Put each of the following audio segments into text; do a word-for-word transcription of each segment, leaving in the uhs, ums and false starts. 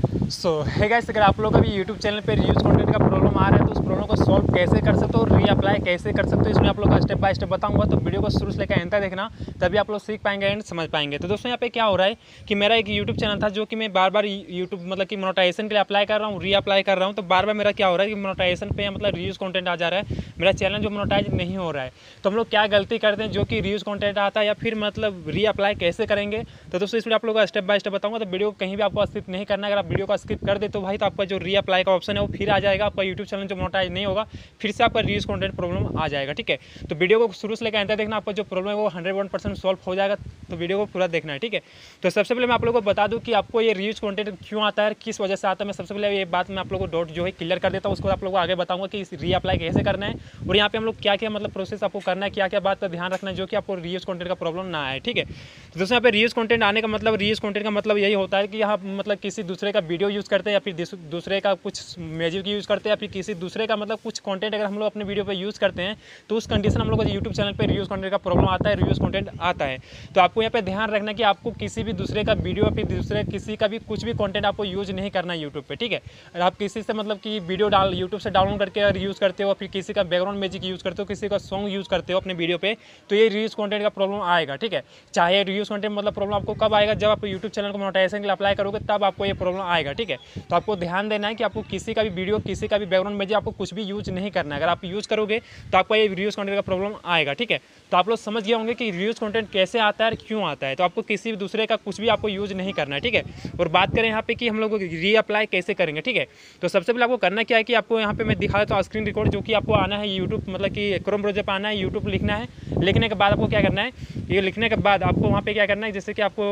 सो है गाइस, अगर आप लोग का भी यूट्यूब चैनल पे रीयूज कंटेंट का प्रॉब्लम आ रहा है तो उस प्रॉब्लम को सॉल्व कैसे कर सकते हो, रीअप्लाई कैसे कर सकते हो, इसमें आप लोग का स्टेप बाय स्टेप बताऊंगा। तो वीडियो को शुरू से लेकर एंड तक देखना, तभी आप लोग सीख पाएंगे एंड समझ पाएंगे। तो दोस्तों यहाँ पे क्या हो रहा है कि मेरा एक यूट्यूब चैनल था जो कि मैं बार बार यूट्यूब मतलब कि मोनेटाइजेशन के लिए अप्लाई कर रहा हूँ, रीअप्लाई कर रहा हूँ। तो बार बार मेरा क्या हो रहा है कि मोनेटाइजेशन पे मतलब रीयूज कंटेंट आ जा रहा है, मेरा चैनल जो मोनेटाइज नहीं हो रहा है। तो हम लोग क्या गलती करते हैं जो कि रीयूज कंटेंट आता है या फिर मतलब रीअप्लाई कैसे करेंगे। तो दोस्तों इसमें आप लोग को स्टेप बाय स्टेप बताऊंगा। तो वीडियो को कहीं भी आपको स्किप नहीं करना। अगर आप वीडियो को स्किप कर दे तो भाई तो आपका जो रीअप्लाई का ऑप्शन है वो फिर आ जाएगा, आपका यूट्यूब चैनल जो मोनेटाइज नहीं होगा फिर से आपका रीयूज कंटेंट प्रॉब्लम आ जाएगा। ठीक है, तो वीडियो को शुरू से लेकर अंत तक देखना, आपका जो प्रॉब्लम है वो हंड्रेड वन परसेंट सॉल्व हो जाएगा। तो वीडियो को पूरा देखना है। ठीक है, तो सबसे पहले मैं आप लोगों को बता दूं कि आपको ये रीयूज कंटेंट क्यों आता है, किस वजह से आता है। मैं सबसे पहले ये बात मैं आप लोगों को डॉट जो है क्लियर कर देता हूँ, उसको आप लोगों को आगे बताऊंगा कि रीअप्लाई कैसे करना है और यहाँ पे हम लोग क्या क्या मतलब प्रोसेस आपको करना है, क्या क्या बात का ध्यान रखना है जो कि आपको रीयूज कंटेंट का प्रॉब्लम ना आए। ठीक है, तो दोस्तों यहाँ पे रीयूज कंटेंट आने का मतलब रीयूज कंटेंट का मतलब यही होता है कि यहाँ मतलब किसी दूसरे का वीडियो यूज़ करते हैं या फिर दूसरे का कुछ म्यूजिक यूज़ करते हैं या फिर किसी दूसरे का मतलब कुछ कंटेंट अगर हम लोग अपने वीडियो पे यूज़ करते हैं तो उस कंडीशन हम लोग को यूट्यूब चैनल पे रीयूज कंटेंट का प्रॉब्लम आता है, रीयूज कंटेंट आता है। तो आपको यहाँ पे ध्यान रखना कि आपको किसी भी दूसरे का वीडियो फिर दूसरे किसी का भी कुछ भी कंटेंट आपको यूज़ नहीं करना है यूट्यूब पे। ठीक है, अगर आप किसी से मतलब कि वीडियो डाल यूट्यूब से डाउनलोड करके अगर यूज़ करते हो, फिर किसी का बैकग्राउंड म्यूजिक यूज़ करते हो, किसी का सॉन्ग यूज़ करते हो अपने वीडियो पे, तो ये रीयूज कंटेंट का प्रॉब्लम आएगा। ठीक है, चाहे रीयूज कंटेंट मतलब प्रॉब्लम आपको कब आएगा, जब आप यूट्यूब चैनल को मोनेटाइजेशन के लिए अप्लाई करोगे तब आपको ये प्रॉब्लम आएगा। ठीक है, तो आपको ध्यान देना है कि आपको किसी का भी वीडियो किसी का भी बैकग्राउंड म्यूजिक आपको कुछ भी यूज नहीं करना है। अगर आप यूज़ करोगे तो आपका ये रीयूज कंटेंट का प्रॉब्लम आएगा। ठीक है, तो आप लोग समझ गए होंगे कि रीयूज कंटेंट कैसे आता है और क्यों आता है। तो आपको किसी भी दूसरे का कुछ भी आपको यूज नहीं करना है। ठीक है, और बात करें यहाँ पे कि हम लोग रीअप्लाई कैसे करेंगे। ठीक है, तो सबसे पहले आपको करना क्या है कि आपको यहाँ पे मैं दिखा देता हूँ स्क्रीन रिकॉर्ड, जो कि आपको आना है यूट्यूब मतलब कि क्रोम ब्राउज़र पर आना है, यूट्यूब लिखना है। लिखने के बाद आपको क्या करना है, ये लिखने के बाद आपको वहाँ पे क्या करना है, जैसे कि आपको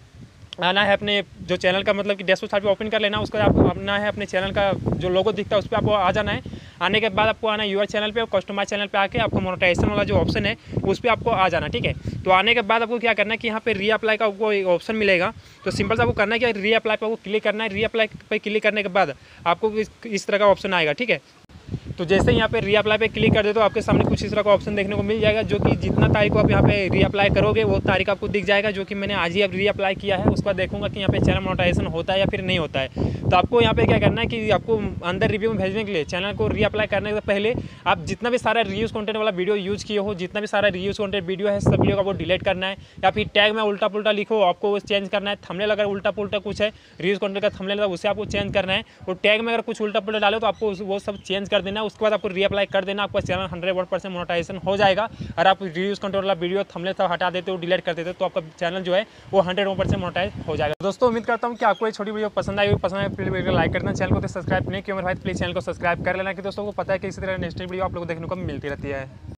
आना है अपने जो चैनल का मतलब कि डैशबोर्ड साइट पे ओपन कर लेना, उसका आपको आना है अपने चैनल का जो लोगो दिखता है उस पर आपको आ जाना है। आने के बाद आपको आना है यूआर चैनल पे और कस्टमाइज चैनल पे आके आपको मोनेटाइजेशन वाला जो ऑप्शन है उस पर आपको आ जाना। ठीक है, तो आने के बाद आपको क्या करना है कि यहाँ पे रीअप्लाई का आपको एक ऑप्शन मिलेगा। तो सिंपल से आपको करना है कि रीअप्लाई पे आपको क्लिक करना है। रीअप्लाई पे क्लिक करने के बाद आपको इस, इस तरह का ऑप्शन आएगा। ठीक है, तो जैसे यहाँ पे रीअप्लाई पे क्लिक कर दे तो आपके सामने कुछ इस तरह का ऑप्शन देखने को मिल जाएगा, जो कि जितना तारीख को आप यहाँ पे रीअप्लाई करोगे वो तारीख आपको दिख जाएगा, जो कि मैंने आज ही अब रीअप्लाई किया है। उसके बाद देखूंगा कि यहाँ पे चैनल मोनेटाइजेशन होता है या फिर नहीं होता है। तो आपको यहाँ पे क्या करना है कि आपको अंदर रिव्यू में भेजने के लिए चैनल को रीअप्लाई करने से पहले आप जितना भी सारा रीयूज कंटेंट वाला वीडियो यूज़ किए हो, जितना भी सारा रीयूज कंटेंट वीडियो है, सब वीडियो का वो डिलीट करना है। या फिर टैग में उल्टा पुल्टा लिखो, आपको वो चेंज करना है। थंबनेल अगर उल्टा पुल्टा कुछ है रीयूज कंटेंट का थंबनेल उसे आपको चेंज करना है। और टैग में अगर कुछ उल्टा पुल्टा डालो तो आपको वो सब चेंज कर देना है। उसके बाद आपको रीअप्लाई कर देना, आपका channel hundred one percent monetization हो जाएगा। और आप रीयूज कंटेंट वाला वीडियो थंबनेल सब हटा देते हो, डिलीट कर देते हो, तो आपका चैनल जो है वो हंड्रेड वन परसेंट मोनेटाइज हो जाएगा। दोस्तों उम्मीद करता हूँ कि आपको ये छोटी वीडियो पसंद आई, पसंद है प्लीज वीडियो लाइक करना, चैनल को तो सब्सक्राइब नहीं किया मेरे भाई प्लीज चैनल को सब्सक्राइब कर लेना, कि दोस्तों को पता है कि इसी तरह नेक्स्ट वीडियो आप लोगों को देखने को मिलती रहती है।